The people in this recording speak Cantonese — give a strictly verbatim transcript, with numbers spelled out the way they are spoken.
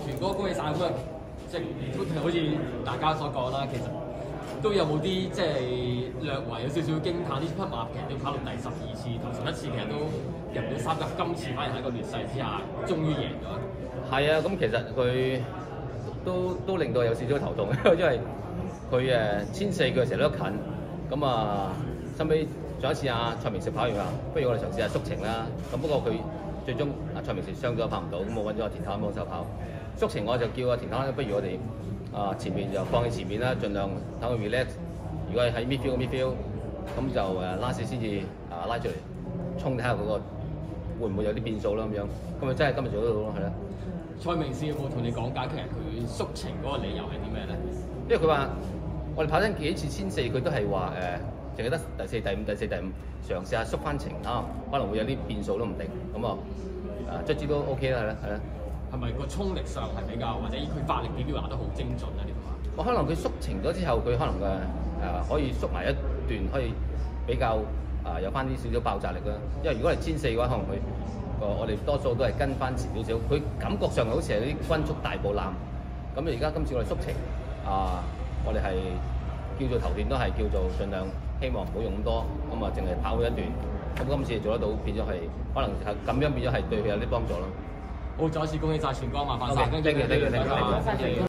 全哥恭喜晒咁啊！即係好似大家所講啦，其實都有冇啲即係略為有少少驚嘆，呢匹馬其實都跑到第十二次，頭十一次其實都入唔到三甲，今次反而喺個劣勢之下，終於贏咗。 係啊，咁其實佢都都令到有少少頭痛，因為佢誒千四佢成日都近，咁啊，收尾上一次阿蔡明紹跑完話，不如我哋嘗試下縮程啦。咁不過佢最終阿蔡明紹傷咗跑唔到，咁我揾咗阿田太幫手跑。縮程我就叫阿田太，不如我哋啊前面就放喺前面啦，盡量等佢 relax。如果係喺 midfield midfield，咁就誒拉屎先至啊拉出嚟衝睇下嗰個會唔會有啲變數啦咁樣。咁咪真係今日做得到咯，係啦。 蔡明紹有冇同你講解其實佢縮程嗰個理由係啲咩咧？ 因為佢話我哋跑親幾次千四，佢都係話誒，淨係得第四、第五、第四、第五，嘗試下縮翻程啊，可能會有啲變數都唔定。咁啊誒，卒之都 OK 啦，係啦，係啦。 係咪個衝力上係比較，或者佢發力表達得好精準啊？呢條馬？ 我可能佢縮程咗之後，佢可能嘅誒、呃、可以縮埋一段，可以比較啊、呃、有翻啲少少爆炸力啦。因為如果係千四嘅話，可能佢個我哋多數都係跟翻前少少，佢感覺上好似係啲均速大步攬。咁而家今次我哋縮程啊、呃，我哋係叫做頭段都係叫做盡量希望唔好用咁多，咁啊淨係跑一段。咁今次做得到，變咗係可能係咁樣變咗係對佢有啲幫助咯。 好，再一次恭喜晒全哥馬發晒，跟住 ，thank you，thank you，thank you。